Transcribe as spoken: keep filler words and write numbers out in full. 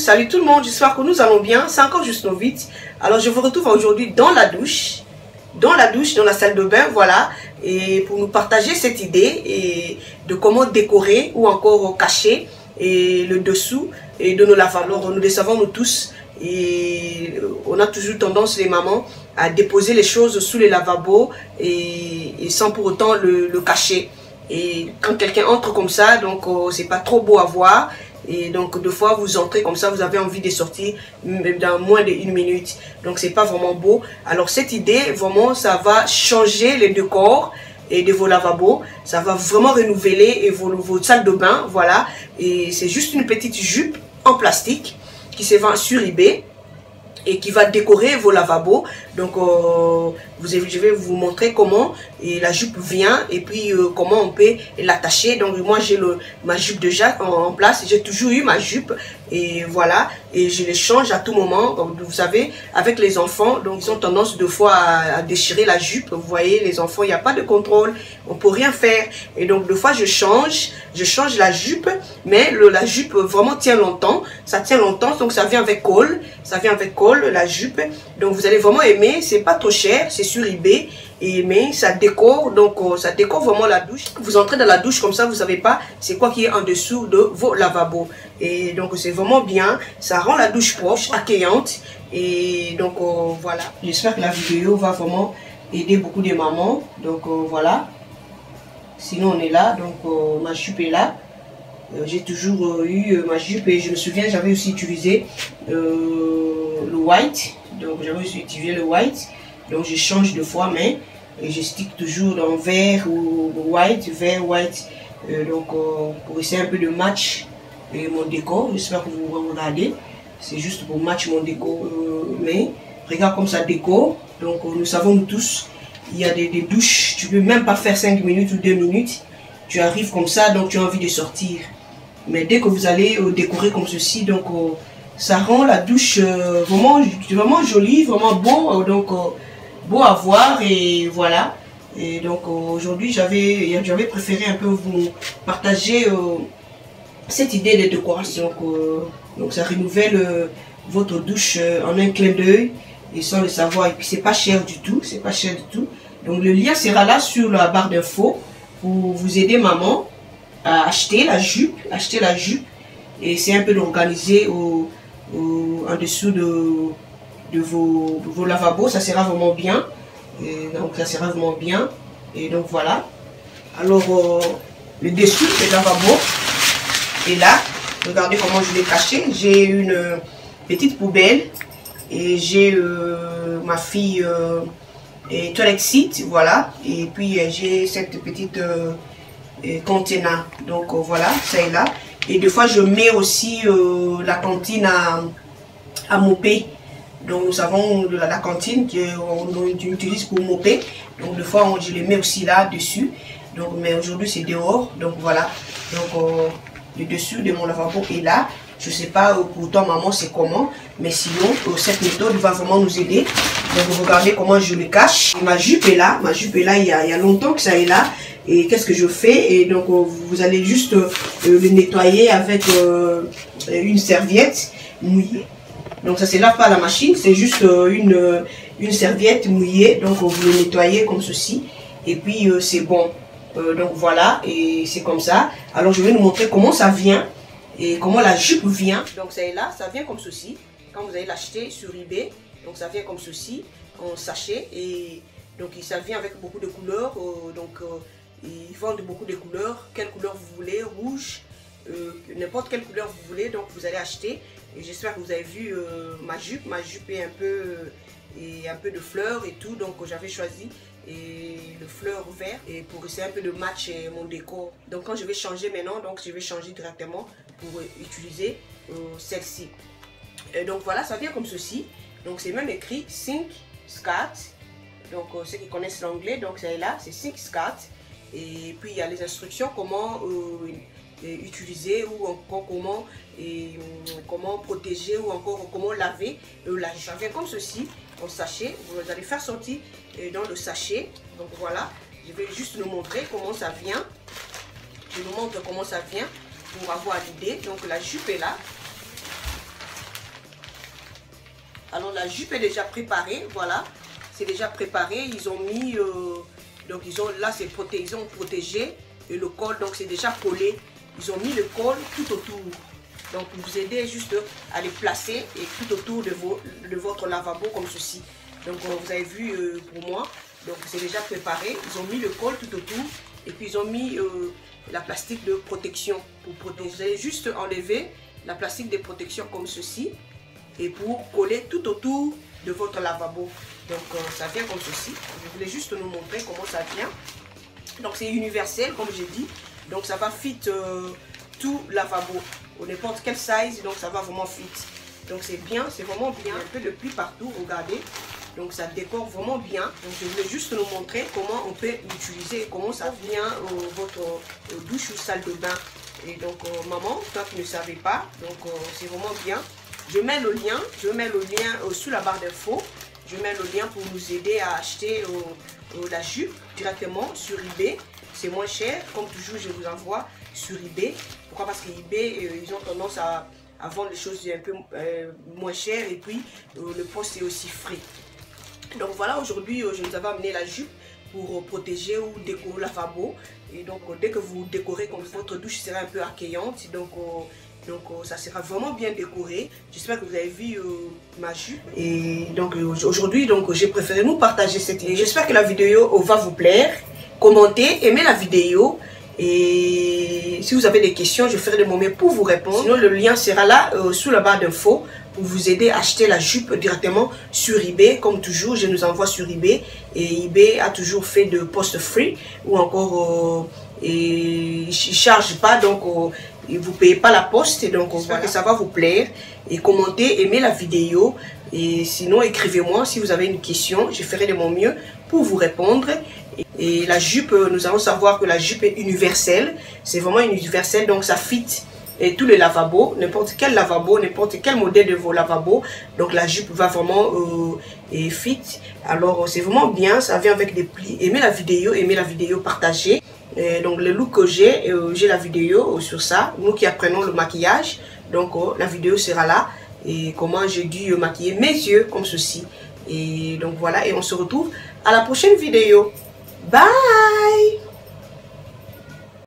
salut tout le monde, j'espère que nous allons bien, c'est encore juste Novitz. Alors je vous retrouve aujourd'hui dans la douche, dans la douche, dans la salle de bain, voilà, et pour nous partager cette idée et de comment décorer ou encore cacher et le dessous et de nos lavabos. Alors nous le savons nous tous, et on a toujours tendance les mamans à déposer les choses sous les lavabos et, et sans pour autant le, le cacher. Et quand quelqu'un entre comme ça, donc euh, c'est pas trop beau à voir. Et donc deux fois vous entrez comme ça, vous avez envie de sortir dans moins d'une minute. Donc c'est pas vraiment beau. Alors cette idée, vraiment, ça va changer les décors et de vos lavabos. Ça va vraiment renouveler et vos, vos salles de bain, voilà. Et c'est juste une petite jupe en plastique qui se vend sur eBay et qui va décorer vos lavabos. Donc euh, vous, je vais vous montrer comment et la jupe vient et puis euh, comment on peut l'attacher. Donc moi j'ai ma jupe déjà en, en place, j'ai toujours eu ma jupe et voilà, et je les change à tout moment. Donc, vous savez, avec les enfants, donc ils ont tendance deux fois à, à déchirer la jupe. Vous voyez, les enfants, il n'y a pas de contrôle, on peut rien faire. Et donc deux fois je change, je change la jupe, mais le, la jupe vraiment tient longtemps, ça tient longtemps, donc ça vient avec col, ça vient avec col la jupe. Donc vous allez vraiment aimer, c'est pas trop cher, c'est sur eBay. Et mais ça décore, donc euh, ça décore vraiment la douche. Vous entrez dans la douche comme ça, vous savez pas c'est quoi qui est en dessous de vos lavabos. Et donc c'est vraiment bien, ça rend la douche propre, accueillante. Et donc euh, voilà, j'espère que la vidéo va vraiment aider beaucoup de mamans. Donc euh, voilà, sinon on est là, donc euh, ma jupe est là. Euh, j'ai toujours euh, eu euh, ma jupe et je me souviens j'avais aussi utilisé euh, le white. Donc j'avais aussi utilisé le white. Donc je change de fois, mais et je stick toujours dans vert ou white, vert, white. Euh, donc euh, pour essayer un peu de match et mon décor. J'espère que vous regardez. C'est juste pour match mon décor. Euh, mais regarde comme ça décore. Donc euh, nous savons nous tous, il y a des, des douches. Tu peux même pas faire cinq minutes ou deux minutes. Tu arrives comme ça, donc tu as envie de sortir. Mais dès que vous allez euh, décorer comme ceci, donc euh, ça rend la douche euh, vraiment, vraiment jolie, vraiment beau. Euh, donc euh, beau à voir et voilà. Et donc euh, aujourd'hui j'avais j'avais préféré un peu vous partager euh, cette idée de décoration. Donc, euh, donc ça renouvelle euh, votre douche euh, en un clin d'œil et sans le savoir. Et puis c'est pas cher du tout, c'est pas cher du tout. Donc le lien sera là sur la barre d'infos pour vous aider maman à acheter la jupe, acheter la jupe et c'est un peu d'organiser au, au, en dessous de De vos, de vos lavabos, ça sera vraiment bien. Et donc ça sera vraiment bien. Et donc voilà. Alors euh, le dessous des lavabos est là. Regardez comment je l'ai caché. J'ai une euh, petite poubelle et j'ai euh, ma fille euh, et toilette seat, voilà. Et puis euh, j'ai cette petite euh, container. Donc euh, voilà, ça est là. Et des fois je mets aussi euh, la cantine à, à mopper. Donc nous savons de la, la cantine qu'on utilise pour mopper. Donc des fois on, je les mets aussi là dessus. Donc mais aujourd'hui c'est dehors. Donc voilà. Donc euh, le dessus de mon lavabo est là. Je sais pas euh, pour toi maman c'est comment. Mais sinon euh, cette méthode va vraiment nous aider. Donc regardez comment je le cache. Et ma jupe est là. Ma jupe est là il y a, il y a longtemps que ça est là. Et qu'est-ce que je fais? Et donc euh, vous allez juste euh, le nettoyer avec euh, une serviette mouillée. Donc ça se lave pas à la machine, c'est juste euh, une, une serviette mouillée. Donc vous le nettoyez comme ceci. Et puis euh, c'est bon. Euh, donc voilà, et c'est comme ça. Alors je vais vous montrer comment ça vient. Et comment la jupe vient. Donc ça est là, ça vient comme ceci. Quand vous allez l'acheter sur eBay, donc ça vient comme ceci, en sachet. Et donc ça vient avec beaucoup de couleurs. Euh, donc euh, ils vendent beaucoup de couleurs. Quelle couleur vous voulez, rouge, euh, n'importe quelle couleur vous voulez. Donc vous allez acheter. Et j'espère que vous avez vu euh, ma jupe. Ma jupe est un peu, euh, et un peu de fleurs et tout. Donc j'avais choisi et le fleur vert et pour essayer un peu de match et mon décor. Donc quand je vais changer maintenant, donc je vais changer directement pour euh, utiliser euh, celle-ci. Et donc voilà, ça vient comme ceci. Donc c'est même écrit Think Scat. Donc euh, ceux qui connaissent l'anglais, donc ça est là, c'est Think Scat. Et puis il y a les instructions comment euh, utiliser ou encore comment et comment protéger ou encore comment laver le linge. Ça vient comme ceci en sachet. Vous allez faire sortir dans le sachet. Donc voilà, je vais juste vous montrer comment ça vient. Je vous montre comment ça vient pour avoir l'idée. Donc la jupe est là. Alors la jupe est déjà préparée, voilà. C'est déjà préparé. Ils ont mis, euh, donc ils ont, là c'est protégé, ils ont protégé et le col, donc c'est déjà collé. Ils ont mis le col tout autour. Donc pour vous aider juste à les placer et tout autour de, vos, de votre lavabo comme ceci. Donc euh, vous avez vu euh, pour moi, donc c'est déjà préparé. Ils ont mis le col tout autour et puis ils ont mis euh, la plastique de protection pour protéger. Vous allez juste enlever la plastique de protection comme ceci et pour coller tout autour de votre lavabo. Donc euh, ça vient comme ceci. Je voulais juste nous montrer comment ça vient. Donc c'est universel comme j'ai dit. Donc ça va fit euh, tout lavabo ou n'importe quel size. Donc ça va vraiment fit. Donc c'est bien, c'est vraiment bien. Un peu de pluie partout, regardez. Donc ça décore vraiment bien. Donc je voulais juste nous montrer comment on peut l'utiliser et comment ça vient euh, votre euh, douche ou salle de bain. Et donc euh, maman, toi qui ne savais pas, donc euh, c'est vraiment bien. Je mets le lien, je mets le lien euh, sous la barre d'infos. Je mets le lien pour nous aider à acheter euh, euh, la jupe directement sur eBay. C'est moins cher, comme toujours je vous envoie sur eBay. Pourquoi? Parce que eBay, euh, ils ont tendance à, à vendre les choses un peu euh, moins chères et puis euh, le poste est aussi frais. Donc voilà, aujourd'hui euh, je vous avais amené la jupe pour euh, protéger ou décorer le lavabo. Et donc euh, dès que vous décorez comme ça, votre douche sera un peu accueillante. Donc euh, Donc euh, ça sera vraiment bien décoré. J'espère que vous avez vu euh, ma jupe. Et donc euh, aujourd'hui, donc j'ai préféré nous partager cette vidéo. J'espère que la vidéo va vous plaire. Commentez, aimez la vidéo. Et si vous avez des questions, je ferai de mon mieux pour vous répondre. Sinon, le lien sera là euh, sous la barre d'infos pour vous aider à acheter la jupe directement sur eBay. Comme toujours, je nous envoie sur eBay. Et eBay a toujours fait de post free ou encore euh, et il charge pas, donc euh, et vous payez pas la poste. Et donc j'espère voilà. que ça va vous plaire. Et commentez, aimez la vidéo. Et sinon, écrivez-moi si vous avez une question. Je ferai de mon mieux pour vous répondre. Et la jupe, nous allons savoir que la jupe est universelle. C'est vraiment universel, donc ça fit et tous les lavabos, n'importe quel lavabo, n'importe quel modèle de vos lavabos. Donc la jupe va vraiment euh, et fit. Alors c'est vraiment bien, ça vient avec des plis. Aimez la vidéo, aimez la vidéo, partagez. Et donc le look que j'ai, euh, j'ai la vidéo sur ça. Nous qui apprenons le maquillage, donc euh, la vidéo sera là. Et comment j'ai dû maquiller mes yeux comme ceci. Et donc voilà, et on se retrouve à la prochaine vidéo. Bye!